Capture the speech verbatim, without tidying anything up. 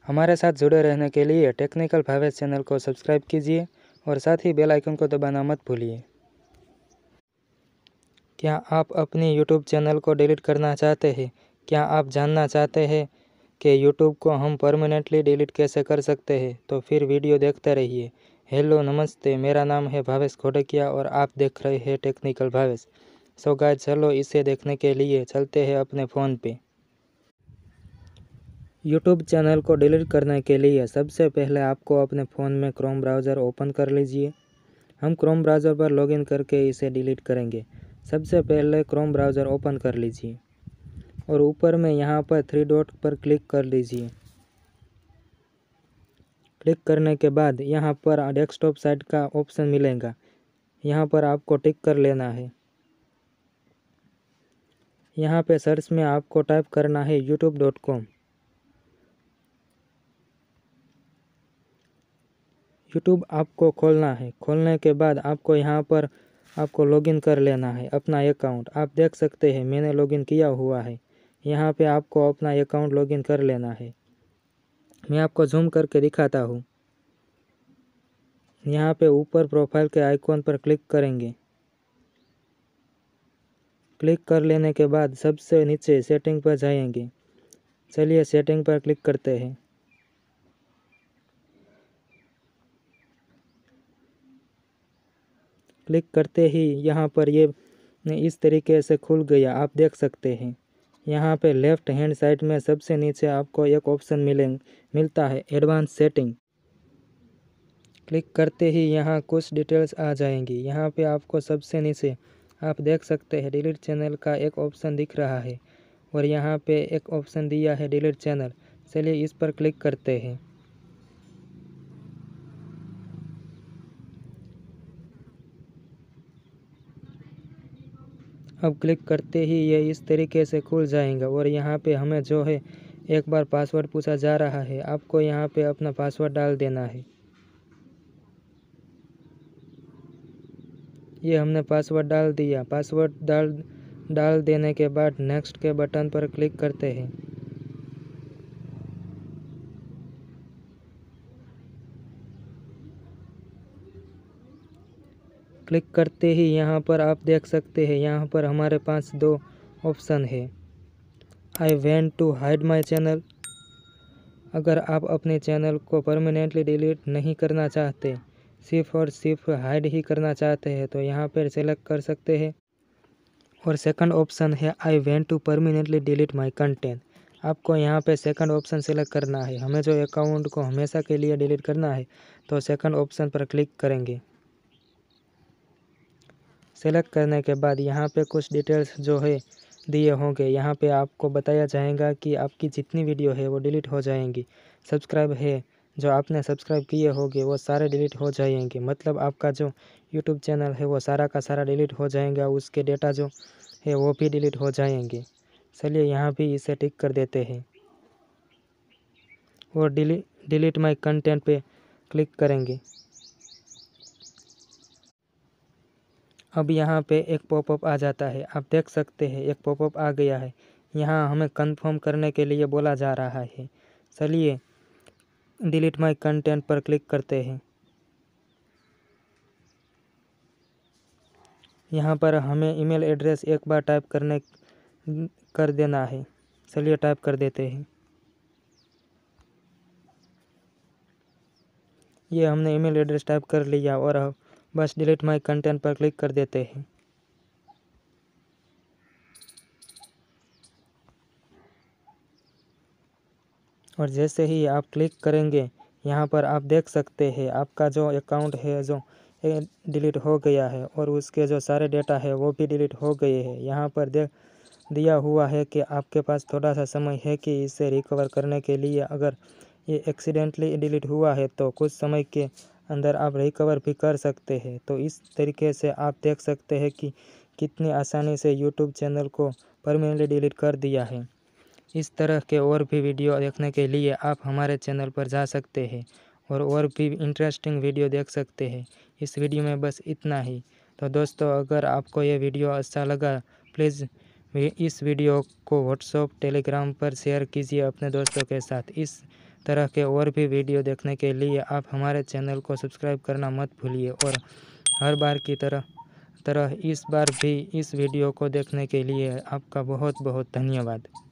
हमारे साथ जुड़े रहने के लिए टेक्निकल भावेश चैनल को सब्सक्राइब कीजिए और साथ ही बेल आइकन को दबाना मत भूलिए। क्या आप अपनी यूट्यूब चैनल को डिलीट करना चाहते हैं? क्या आप जानना चाहते हैं कि यूट्यूब को हम परमानेंटली डिलीट कैसे कर सकते हैं? तो फिर वीडियो देखते रहिए। हेलो नमस्ते, मेरा नाम है भावेश घोड़किया और आप देख रहे हैं टेक्निकल भावेश। सो गाइस, चलो इसे देखने के लिए चलते हैं अपने फ़ोन पे। यूट्यूब चैनल को डिलीट करने के लिए सबसे पहले आपको अपने फ़ोन में क्रोम ब्राउज़र ओपन कर लीजिए। हम क्रोम ब्राउज़र पर लॉगिन करके इसे डिलीट करेंगे। सबसे पहले क्रोम ब्राउज़र ओपन कर लीजिए और ऊपर में यहाँ पर थ्री डॉट पर क्लिक कर लीजिए। क्लिक करने के बाद यहाँ पर डेस्कटॉप साइट का ऑप्शन मिलेगा, यहाँ पर आपको टिक कर लेना है। यहाँ पे सर्च में आपको टाइप करना है यूट्यूब डॉट कॉम। यूट्यूब आपको खोलना है। खोलने के बाद आपको यहाँ पर आपको लॉगिन कर लेना है अपना अकाउंट। आप देख सकते हैं मैंने लॉगिन किया हुआ है। यहाँ पे आपको अपना अकाउंट लॉगिन कर लेना है। मैं आपको जूम करके दिखाता हूँ। यहाँ पे ऊपर प्रोफाइल के आइकॉन पर क्लिक करेंगे। क्लिक कर लेने के बाद सबसे नीचे सेटिंग पर जाएंगे। चलिए सेटिंग पर क्लिक करते हैं। क्लिक करते ही यहाँ पर ये इस तरीके से खुल गया, आप देख सकते हैं। यहाँ पे लेफ़्ट हैंड साइड में सबसे नीचे आपको एक ऑप्शन मिले मिलता है एडवांस सेटिंग। क्लिक करते ही यहाँ कुछ डिटेल्स आ जाएंगी। यहाँ पे आपको सबसे नीचे आप देख सकते हैं डिलीट चैनल का एक ऑप्शन दिख रहा है और यहाँ पे एक ऑप्शन दिया है डिलीट चैनल। चलिए इस पर क्लिक करते हैं। अब क्लिक करते ही ये इस तरीके से खुल जाएगा और यहाँ पे हमें जो है एक बार पासवर्ड पूछा जा रहा है। आपको यहाँ पे अपना पासवर्ड डाल देना है। ये हमने पासवर्ड डाल दिया। पासवर्ड डाल डाल देने के बाद नेक्स्ट के बटन पर क्लिक करते हैं। क्लिक करते ही यहाँ पर आप देख सकते हैं यहाँ पर हमारे पास दो ऑप्शन है। I want to hide my channel. अगर आप अपने चैनल को परमानेंटली डिलीट नहीं करना चाहते, सिर्फ और सिर्फ हाइड ही करना चाहते हैं, तो यहाँ पर सेलेक्ट कर सकते हैं। और सेकंड ऑप्शन है I want to permanently delete my content. आपको यहाँ पे सेकंड ऑप्शन सेलेक्ट करना है। हमें जो अकाउंट को हमेशा के लिए डिलीट करना है तो सेकंड ऑप्शन पर क्लिक करेंगे। सेलेक्ट करने के बाद यहाँ पे कुछ डिटेल्स जो है दिए होंगे। यहाँ पे आपको बताया जाएगा कि आपकी जितनी वीडियो है वो डिलीट हो जाएंगी। सब्सक्राइब है जो आपने सब्सक्राइब किए होंगे वो सारे डिलीट हो जाएंगे। मतलब आपका जो यूट्यूब चैनल है वो सारा का सारा डिलीट हो जाएगा। उसके डेटा जो है वो भी डिलीट हो जाएंगे। चलिए यहाँ भी इसे टिक कर देते हैं और डिलीट डिलीट माई कंटेंट पे क्लिक करेंगे। अब यहाँ पे एक पॉपअप आ जाता है, आप देख सकते हैं एक पॉपअप आ गया है। यहाँ हमें कंफर्म करने के लिए बोला जा रहा है। चलिए डिलीट माई कंटेंट पर क्लिक करते हैं। यहाँ पर हमें ईमेल एड्रेस एक बार टाइप करने कर देना है। चलिए टाइप कर देते हैं। ये हमने ईमेल एड्रेस टाइप कर लिया और अब बस डिलीट माई कंटेंट पर क्लिक कर देते हैं। और जैसे ही आप क्लिक करेंगे यहाँ पर आप देख सकते हैं आपका जो अकाउंट है जो डिलीट हो गया है और उसके जो सारे डेटा है वो भी डिलीट हो गए हैं। यहाँ पर देख दिया हुआ है कि आपके पास थोड़ा सा समय है कि इसे रिकवर करने के लिए। अगर ये एक्सीडेंटली डिलीट हुआ है तो कुछ समय के अंदर आप रिकवर भी कर सकते हैं। तो इस तरीके से आप देख सकते हैं कि कितनी आसानी से यूट्यूब चैनल को परमानेंटली डिलीट कर दिया है। इस तरह के और भी वीडियो देखने के लिए आप हमारे चैनल पर जा सकते हैं और और भी इंटरेस्टिंग वीडियो देख सकते हैं। इस वीडियो में बस इतना ही। तो दोस्तों, अगर आपको ये वीडियो अच्छा लगा प्लीज़ इस वीडियो को व्हाट्सएप टेलीग्राम पर शेयर कीजिए अपने दोस्तों के साथ। इस तरह के और भी वीडियो देखने के लिए आप हमारे चैनल को सब्सक्राइब करना मत भूलिए। और हर बार की तरह तरह इस बार भी इस वीडियो को देखने के लिए आपका बहुत बहुत धन्यवाद।